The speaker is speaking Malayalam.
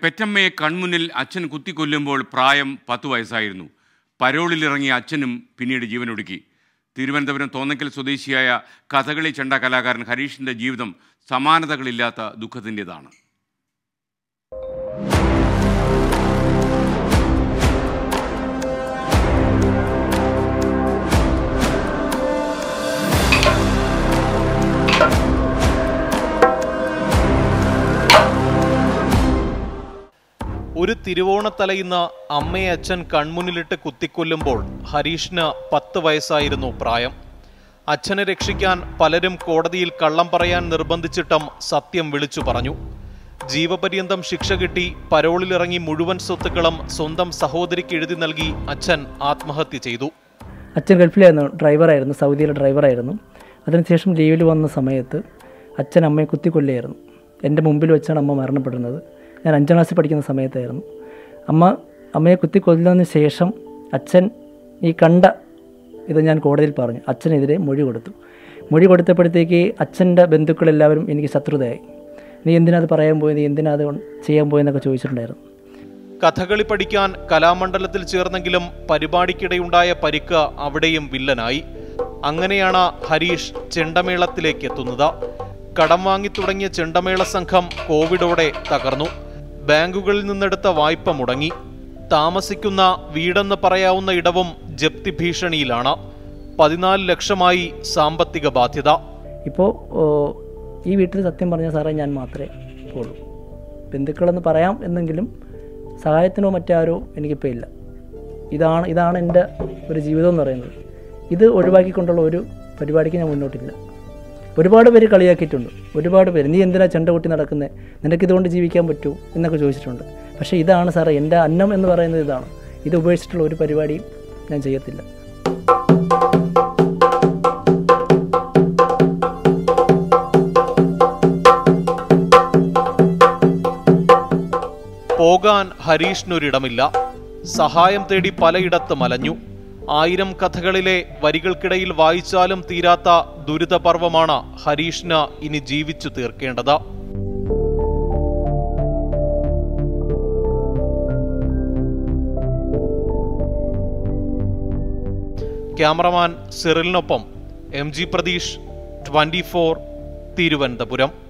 പെറ്റമ്മയെ കൺമുന്നിൽ അച്ഛൻ കുത്തിക്കൊല്ലുമ്പോൾ പ്രായം 10 വയസ്സായിരുന്നു. പരോളിലിറങ്ങിയ അച്ഛനും പിന്നീട് ജീവനൊടുക്കി. തിരുവനന്തപുരം തോന്നക്കൽ സ്വദേശിയായ കഥകളി ചെണ്ട കലാകാരൻ ഹരീഷിൻ്റെ ജീവിതം സമാനതകളില്ലാത്ത ദുഃഖത്തിൻ്റെതാണ്. ഒരു തിരുവോണത്തലയിന്ന് അമ്മയെ അച്ഛൻ കൺമുന്നിലിട്ട് കുത്തിക്കൊല്ലുമ്പോൾ ഹരീഷിന് 10 വയസ്സായിരുന്നു പ്രായം. അച്ഛനെ രക്ഷിക്കാൻ പലരും കോടതിയിൽ കള്ളം പറയാൻ നിർബന്ധിച്ചിട്ടും സത്യം വിളിച്ചു പറഞ്ഞു. ജീവപര്യന്തം ശിക്ഷ കിട്ടി പരോളിലിറങ്ങി മുഴുവൻ സ്വത്തുക്കളും സ്വന്തം സഹോദരിക്ക് എഴുതി നൽകി അച്ഛൻ ആത്മഹത്യ ചെയ്തു. അച്ഛൻ ഗൾഫിലായിരുന്നു, ഡ്രൈവറായിരുന്നു, സൗദിയിലെ ഡ്രൈവറായിരുന്നു. അതിനുശേഷം ലീവിൽ വന്ന സമയത്ത് അച്ഛൻ അമ്മയെ കുത്തിക്കൊല്ലുകയായിരുന്നു. എൻ്റെ മുമ്പിൽ വെച്ചാണ് അമ്മ മരണപ്പെടുന്നത്. ഞാൻ 5ാം ക്ലാസ്സിൽ പഠിക്കുന്ന സമയത്തായിരുന്നു. അമ്മയെ കുത്തിക്കൊല്ലുന്നതിന് ശേഷം അച്ഛൻ ഈ കണ്ട ഇത് ഞാൻ കോടതിയിൽ പറഞ്ഞു. അച്ഛനെതിരെ മൊഴി കൊടുത്തപ്പോഴത്തേക്ക് അച്ഛൻ്റെ ബന്ധുക്കളെല്ലാവരും എനിക്ക് ശത്രുതയായി. നീ എന്തിനാ അത് പറയാൻ പോയി, നീ എന്തിനാ അത് ചെയ്യാൻ പോയെന്നൊക്കെ ചോദിച്ചിട്ടുണ്ടായിരുന്നു. കഥകളി പഠിക്കാൻ കലാമണ്ഡലത്തിൽ ചേർന്നെങ്കിലും പരിപാടിക്കിടെയുണ്ടായ പരിക്ക് അവിടെയും വില്ലനായി. അങ്ങനെയാണ് ഹരീഷ് ചെണ്ടമേളത്തിലേക്ക് എത്തുന്നത്. കടം വാങ്ങി തുടങ്ങിയ ചെണ്ടമേള സംഘം കോവിഡോടെ തകർന്നു. ബാങ്കുകളിൽ നിന്നെടുത്ത വായ്പ മുടങ്ങി. താമസിക്കുന്ന വീടെന്ന് പറയാവുന്ന ഇടവും ജപ്തി ഭീഷണിയിലാണ്. 14 ലക്ഷമായി സാമ്പത്തിക ബാധ്യത. ഇപ്പോൾ ഈ വീട്ടിൽ സത്യം പറഞ്ഞ സാറേ ഞാൻ മാത്രമേ ഉള്ളൂ. ബന്ധുക്കളെന്ന് പറയാം എന്നെങ്കിലും സഹായത്തിനോ മറ്റാരോ എനിക്കിപ്പോൾ ഇല്ല. ഇതാണ് എൻ്റെ ഒരു ജീവിതം എന്ന് പറയുന്നത്. ഇത് ഒഴിവാക്കിക്കൊണ്ടുള്ള ഒരു പരിപാടിക്ക് ഞാൻ മുന്നോട്ടില്ല. ഒരുപാട് പേര് കളിയാക്കിയിട്ടുണ്ട്. ഒരുപാട് പേര് നീ എന്തിനാ ചെണ്ട കൊട്ടി നടക്കുന്നത്, നിനക്കിതുകൊണ്ട് ജീവിക്കാൻ പറ്റുമോ എന്നൊക്കെ ചോദിച്ചിട്ടുണ്ട്. പക്ഷേ ഇതാണ് സാറേ എൻ്റെ അന്നം എന്ന് പറയുന്നത്. ഇതാണ്. ഇത് ഉപേക്ഷിച്ചിട്ടുള്ള ഒരു പരിപാടിയും ഞാൻ ചെയ്യത്തില്ല. പോകാൻ ഹരീഷിനൊരിടമില്ല. സഹായം തേടി പലയിടത്തും അലഞ്ഞു. 1000 കഥകളിലെ വരികൾക്കിടയിൽ വായിച്ചാലും തീരാത്ത ദുരിതപർവമാണ് ഹരീഷിന് ഇനി ജീവിച്ചു തീർക്കേണ്ടത്. ക്യാമറമാൻ സിറിലിനൊപ്പം MG പ്രതീഷ്, 24 തിരുവനന്തപുരം.